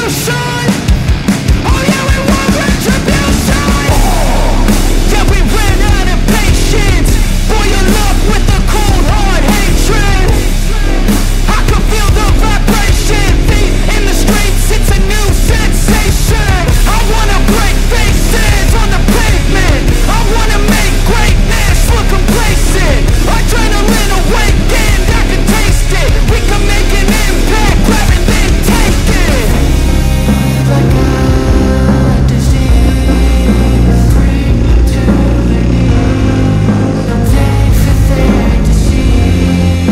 retribution. Oh yeah, we want retribution. Yeah, we ran out of patience. Boil up with the cold hard hatred. I can feel the vibration. Feet in the streets, it's a new sensation. I wanna break faces on the pavement. I wanna make greatness look complacent. Adrenaline awakened, I can taste it. We can make an impact, grab it then take it. Like a disease, bring to their knees. Take for their disease.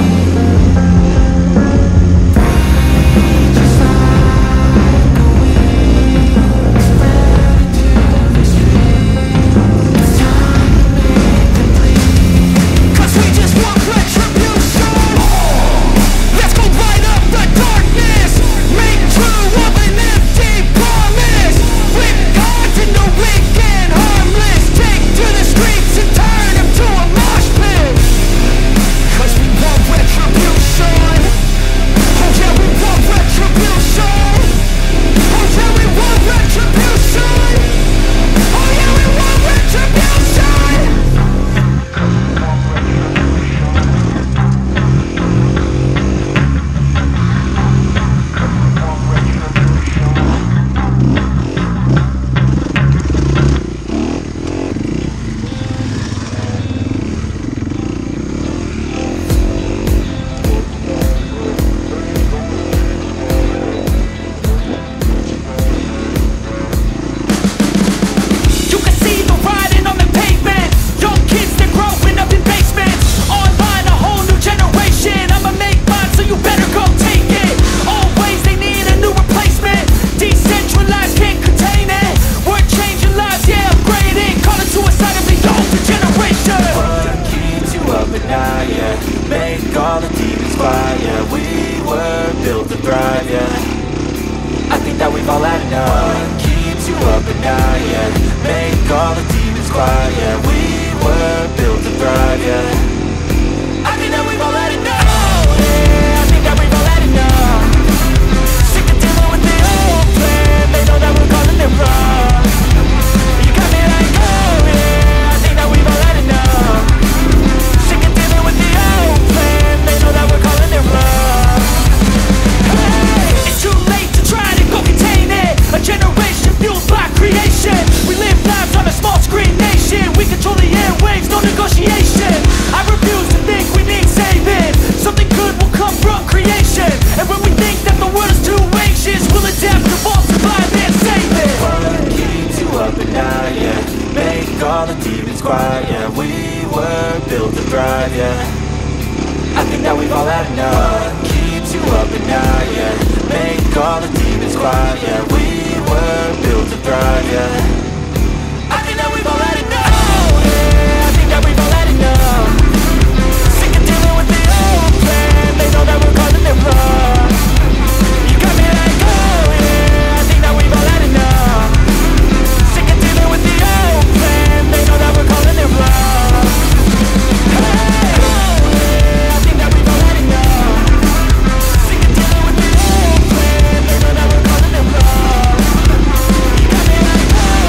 Breathe just like a weed, spread into the streets. It's time to make them bleed. 'Cause we just want retribution. Let's go light up the darkness. Make true of an empty promise. Flip gods into weak and harmless. Take to the streets and turn them to a mosh pit. 'Cause we want retribution. Oh yeah, we want retribution. Oh yeah, we want retribution. Oh yeah, we want retribution. You can see the writing on the pavement. Young kids, they're growing up in basements. Online, a whole new generation. I'ma make mine, so you better go take it. Always, they need a new replacement. Decentralized, can't contain it. We're changing lives, yeah, upgrading. Call it suicide of the older generation. What keeps you up at night, yeah? Make all the demons quiet, yeah. We were built to thrive, yeah. I think that we've all had enough. What keeps you up at night, yeah? Make all the demons quiet, yeah. We were built to thrive, yeah. I think that we've all had enough. Yeah, I think that we've all had enough. Sick of dealing with the old plan. They know that we're calling it wrong. You got me like, oh yeah, I think that we've all had enough. Sick of dealing with the old plan. They know that we're calling it wrong. Hey, It's too late to try to go contain it. A generation fueled by creation. We live lives on a small screen nation. We control the airwaves, no negotiation. I refuse to think we need saving. Something good will come from creation. And when we think that the world is too anxious, we'll adapt, evolve, survive, and save it. what keeps you up at night, yeah? Make all the demons quiet, yeah. We were built to thrive, yeah. I think that we've all had enough. What keeps you up at night, yeah? Make all the demons quiet, yeah. We were built to thrive, yeah. I think that we've all had enough. Yeah, I think that we've all had enough. Sick of dealing with the old plan. They know that we're calling it wrong. You got me like, oh yeah, I think that we've all had enough. Sick of dealing with the old plan. They know that we're calling it wrong. Hey, oh yeah, I think that we've all had enough. Sick of dealing with the old plan. They know that we're calling it wrong. You got me like, oh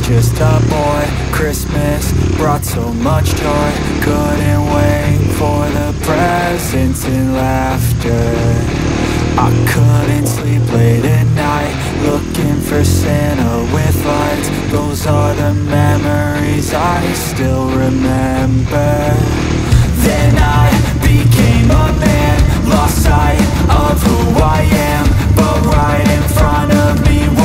just a boy. Christmas brought so much joy. Couldn't wait for the presents and laughter. I couldn't sleep late at night, looking for Santa with lights. Those are the memories I still remember. Then I became a man, lost sight of who I am, but right in front of me